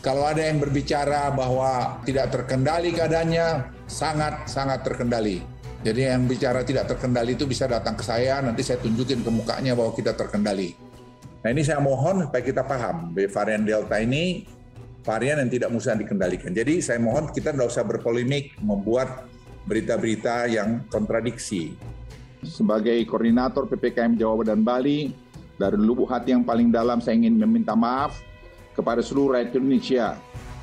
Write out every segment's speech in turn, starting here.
Kalau ada yang berbicara bahwa tidak terkendali keadaannya, sangat terkendali. Jadi yang bicara tidak terkendali itu bisa datang ke saya, nanti saya tunjukin ke mukanya bahwa kita terkendali. Nah ini saya mohon supaya kita paham, varian Delta ini varian yang tidak mudah dikendalikan. Jadi saya mohon kita tidak usah berpolemik, membuat berita-berita yang kontradiksi. Sebagai koordinator PPKM Jawa dan Bali, dari lubuk hati yang paling dalam saya ingin meminta maaf kepada seluruh rakyat Indonesia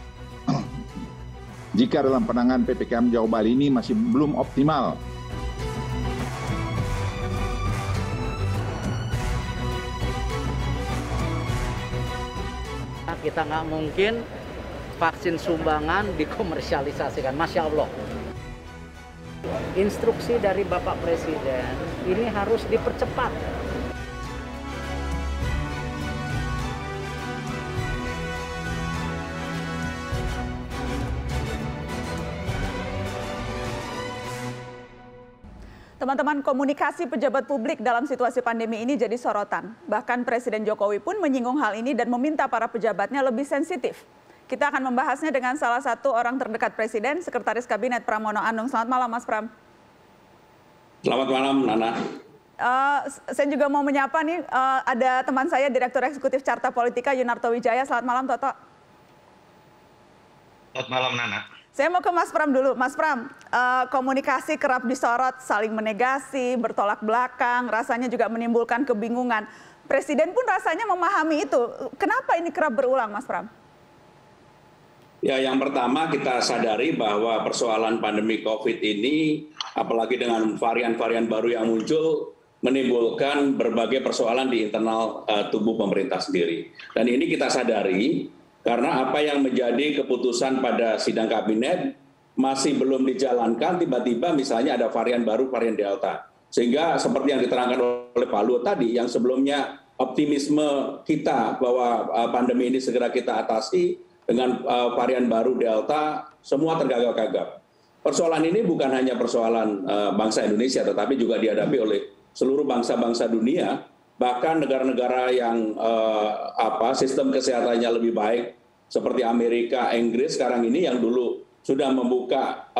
jika dalam penanganan PPKM Jawa Bali ini masih belum optimal. Kita nggak mungkin vaksin sumbangan dikomersialisasikan, Masya Allah. Instruksi dari Bapak Presiden ini harus dipercepat. Teman-teman, komunikasi pejabat publik dalam situasi pandemi ini jadi sorotan. Bahkan Presiden Jokowi pun menyinggung hal ini dan meminta para pejabatnya lebih sensitif. Kita akan membahasnya dengan salah satu orang terdekat Presiden, Sekretaris Kabinet Pramono Anung. Selamat malam, Mas Pram. Selamat malam, Nana. Saya juga mau menyapa nih, ada teman saya, Direktur Eksekutif Carta Politika, Yunarto Wijaya. Selamat malam, Toto. Selamat malam, Nana. Saya mau ke Mas Pram dulu. Mas Pram, komunikasi kerap disorot, saling menegasi, bertolak belakang, rasanya juga menimbulkan kebingungan. Presiden pun rasanya memahami itu. Kenapa ini kerap berulang, Mas Pram? Ya, yang pertama kita sadari bahwa persoalan pandemi COVID ini, apalagi dengan varian-varian baru yang muncul, menimbulkan berbagai persoalan di internal tubuh pemerintah sendiri. Dan ini kita sadari, karena apa yang menjadi keputusan pada sidang kabinet masih belum dijalankan, tiba-tiba misalnya ada varian baru, varian Delta. Sehingga seperti yang diterangkan oleh Pak Luhut tadi, yang sebelumnya optimisme kita bahwa pandemi ini segera kita atasi dengan varian baru Delta, semua tergagap-gagap. Persoalan ini bukan hanya persoalan bangsa Indonesia, tetapi juga dihadapi oleh seluruh bangsa-bangsa dunia, bahkan negara-negara yang sistem kesehatannya lebih baik seperti Amerika, Inggris sekarang ini yang dulu sudah membuka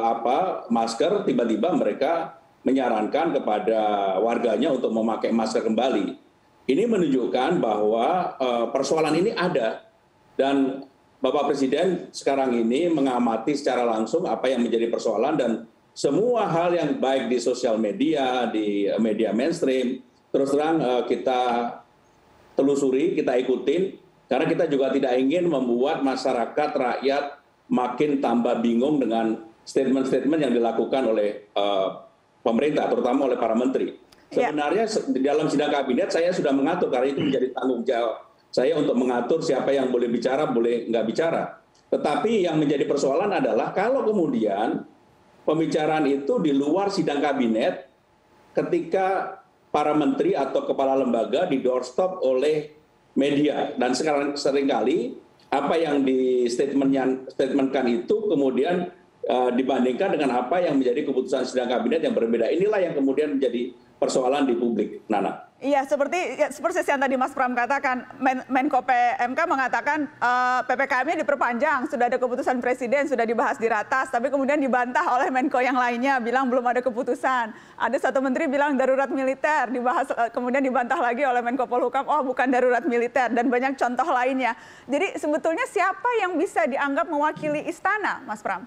masker, tiba-tiba mereka menyarankan kepada warganya untuk memakai masker kembali. Ini menunjukkan bahwa persoalan ini ada, dan Bapak Presiden sekarang ini mengamati secara langsung apa yang menjadi persoalan, dan semua hal yang baik di sosial media, di media mainstream, terus terang kita telusuri, kita ikutin, karena kita juga tidak ingin membuat masyarakat, rakyat makin tambah bingung dengan statement-statement yang dilakukan oleh pemerintah, terutama oleh para menteri. Sebenarnya di dalam sidang kabinet saya sudah mengatur, karena itu menjadi tanggung jawab saya untuk mengatur siapa yang boleh bicara, boleh nggak bicara. Tetapi yang menjadi persoalan adalah kalau kemudian pembicaraan itu di luar sidang kabinet, ketika para menteri atau kepala lembaga di doorstop oleh media, dan sekarang seringkali apa yang di statementkan itu kemudian dibandingkan dengan apa yang menjadi keputusan sidang kabinet yang berbeda. Inilah yang kemudian menjadi persoalan di publik, Nana. Iya, seperti yang tadi Mas Pram katakan, Menko PMK mengatakan PPKM-nya diperpanjang, sudah ada keputusan Presiden, sudah dibahas di ratas, tapi kemudian dibantah oleh Menko yang lainnya, bilang belum ada keputusan. Ada satu menteri bilang darurat militer, dibahas kemudian dibantah lagi oleh Menko Polhukam, oh bukan darurat militer, dan banyak contoh lainnya. Jadi sebetulnya siapa yang bisa dianggap mewakili istana, Mas Pram?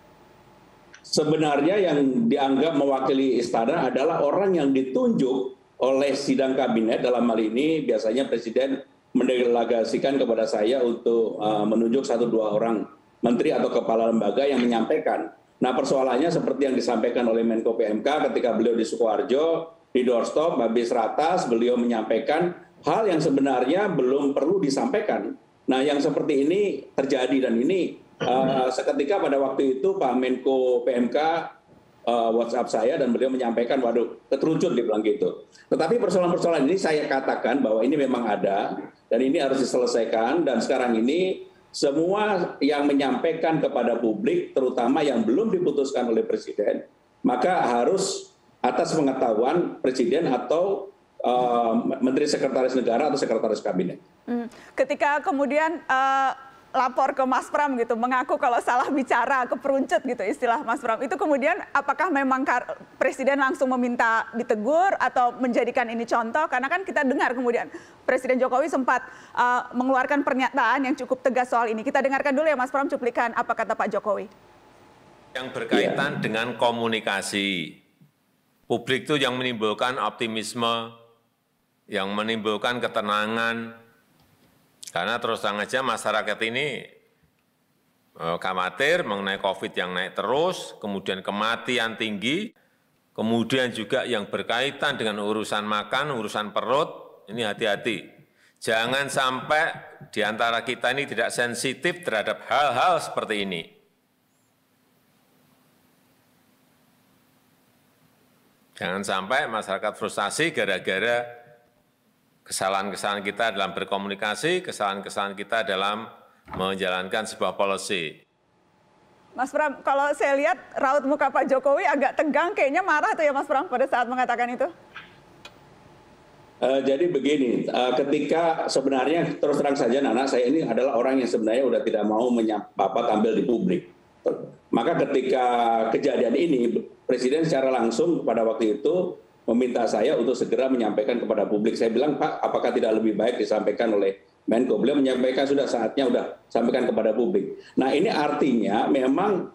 Sebenarnya yang dianggap mewakili istana adalah orang yang ditunjuk oleh sidang kabinet. Dalam hal ini biasanya Presiden mendelegasikan kepada saya untuk menunjuk 1-2 orang menteri atau kepala lembaga yang menyampaikan. Nah, persoalannya seperti yang disampaikan oleh Menko PMK ketika beliau di Sukoharjo, di doorstop, habis ratas, beliau menyampaikan hal yang sebenarnya belum perlu disampaikan. Nah, yang seperti ini terjadi, dan ini seketika pada waktu itu Pak Menko PMK WhatsApp saya dan beliau menyampaikan, waduh, keterucut dibilang gitu. Tetapi persoalan-persoalan ini saya katakan bahwa ini memang ada dan ini harus diselesaikan, dan sekarang ini semua yang menyampaikan kepada publik, terutama yang belum diputuskan oleh Presiden, maka harus atas pengetahuan Presiden atau Menteri Sekretaris Negara atau Sekretaris Kabinet. Ketika kemudian lapor ke Mas Pram gitu, mengaku kalau salah bicara, keperuncet gitu istilah Mas Pram. Itu kemudian apakah memang Presiden langsung meminta ditegur atau menjadikan ini contoh? Karena kan kita dengar kemudian Presiden Jokowi sempat mengeluarkan pernyataan yang cukup tegas soal ini. Kita dengarkan dulu ya Mas Pram cuplikan apa kata Pak Jokowi. Yang berkaitan dengan komunikasi, publik itu yang menimbulkan optimisme, yang menimbulkan ketenangan. Karena terus terang aja masyarakat ini khawatir mengenai COVID yang naik terus, kemudian kematian tinggi, kemudian juga yang berkaitan dengan urusan makan, urusan perut, ini hati-hati. Jangan sampai di antara kita ini tidak sensitif terhadap hal-hal seperti ini. Jangan sampai masyarakat frustasi gara-gara kesalahan-kesalahan kita dalam berkomunikasi, kesalahan-kesalahan kita dalam menjalankan sebuah policy. Mas Pram, kalau saya lihat raut muka Pak Jokowi agak tegang, kayaknya marah tuh ya Mas Pram pada saat mengatakan itu. Jadi begini, ketika sebenarnya terus terang saja Nana, saya ini adalah orang yang sebenarnya udah tidak mau tampil di publik. Maka ketika kejadian ini, Presiden secara langsung pada waktu itu meminta saya untuk segera menyampaikan kepada publik. Saya bilang, Pak, apakah tidak lebih baik disampaikan oleh Menko? Beliau menyampaikan sudah saatnya, sudah sampaikan kepada publik. Nah ini artinya memang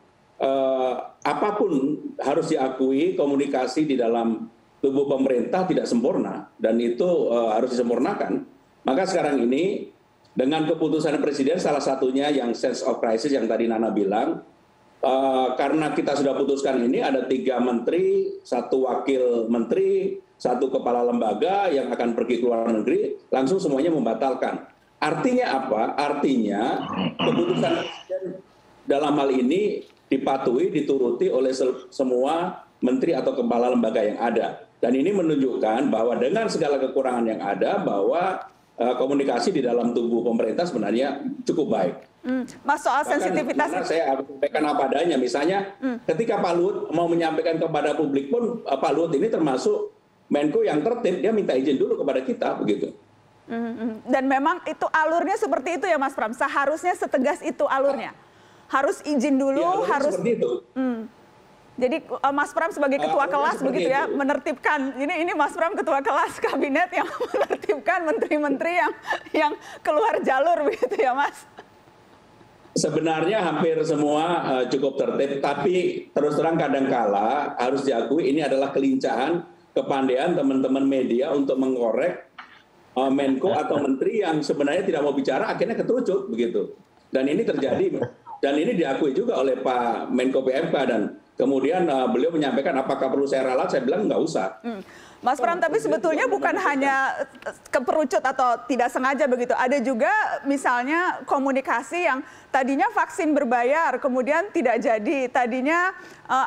apapun harus diakui komunikasi di dalam tubuh pemerintah tidak sempurna. Dan itu harus disempurnakan. Maka sekarang ini dengan keputusan Presiden salah satunya yang sense of crisis yang tadi Nana bilang, karena kita sudah putuskan ini ada 3 menteri, 1 wakil menteri, 1 kepala lembaga yang akan pergi ke luar negeri, langsung semuanya membatalkan. Artinya apa? Artinya keputusan Presiden dalam hal ini dipatuhi, dituruti oleh semua menteri atau kepala lembaga yang ada. Dan ini menunjukkan bahwa dengan segala kekurangan yang ada, bahwa komunikasi di dalam tubuh pemerintah sebenarnya cukup baik. Mas, soal sensitivitas itu saya harus sampaikan apa adanya. Misalnya ketika Pak Luhut mau menyampaikan kepada publik pun, Pak Luhut ini termasuk Menko yang tertib, dia minta izin dulu kepada kita begitu. Dan memang itu alurnya seperti itu ya Mas Pram, seharusnya setegas itu alurnya. Harus izin dulu, ya, harus seperti itu. Jadi Mas Pram sebagai ketua kelas begitu ya, menertibkan. Ini Mas Pram ketua kelas kabinet yang menertibkan menteri-menteri yang keluar jalur begitu ya Mas. Sebenarnya hampir semua cukup tertib, tapi terus terang kadangkala harus diakui ini adalah kelincahan, kepandaian teman-teman media untuk mengkorek Menko atau menteri yang sebenarnya tidak mau bicara, akhirnya keterucut begitu. Dan ini terjadi, dan ini diakui juga oleh Pak Menko PMK, dan kemudian beliau menyampaikan apakah perlu saya ralat, saya bilang nggak usah. Mas Pram, tapi sebetulnya bukan hanya keperucut atau tidak sengaja begitu. Ada juga misalnya komunikasi yang tadinya vaksin berbayar, kemudian tidak jadi. Tadinya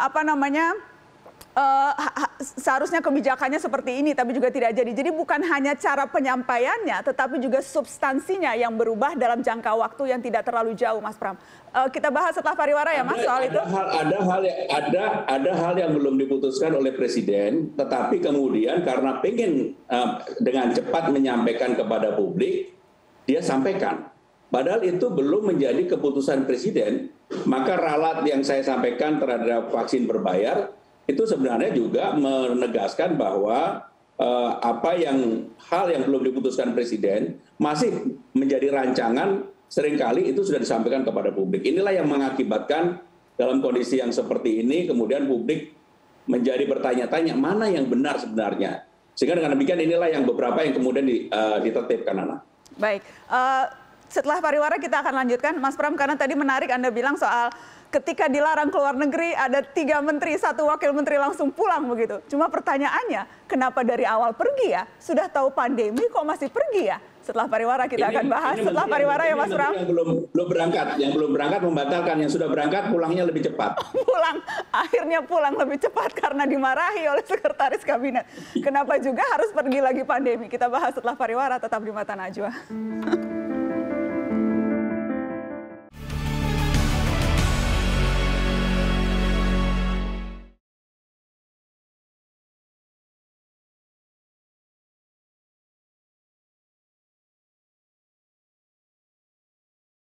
seharusnya kebijakannya seperti ini, tapi juga tidak jadi. Jadi bukan hanya cara penyampaiannya, tetapi juga substansinya yang berubah dalam jangka waktu yang tidak terlalu jauh, Mas Pram. Kita bahas setelah pariwara ya, Mas, soal itu. Ada hal yang belum diputuskan oleh Presiden, tetapi kemudian karena pengen dengan cepat menyampaikan kepada publik, dia sampaikan. Padahal itu belum menjadi keputusan Presiden, maka ralat yang saya sampaikan terhadap vaksin berbayar, itu sebenarnya juga menegaskan bahwa hal yang belum diputuskan Presiden masih menjadi rancangan, seringkali itu sudah disampaikan kepada publik. Inilah yang mengakibatkan dalam kondisi yang seperti ini, kemudian publik menjadi bertanya-tanya mana yang benar sebenarnya. Sehingga dengan demikian inilah yang beberapa yang kemudian ditertibkan, Nana. Baik, setelah pariwara kita akan lanjutkan, Mas Pram, karena tadi menarik Anda bilang soal ketika dilarang keluar negeri ada 3 menteri, 1 wakil menteri langsung pulang begitu. Cuma pertanyaannya, kenapa dari awal pergi ya? Sudah tahu pandemi kok masih pergi ya? Setelah pariwara kita akan bahas. Setelah pariwara ya Mas Pram. Yang belum berangkat membatalkan, yang sudah berangkat pulangnya lebih cepat. Akhirnya pulang lebih cepat karena dimarahi oleh sekretaris kabinet. Kenapa juga harus pergi lagi pandemi? Kita bahas setelah pariwara, tetap di Mata Najwa.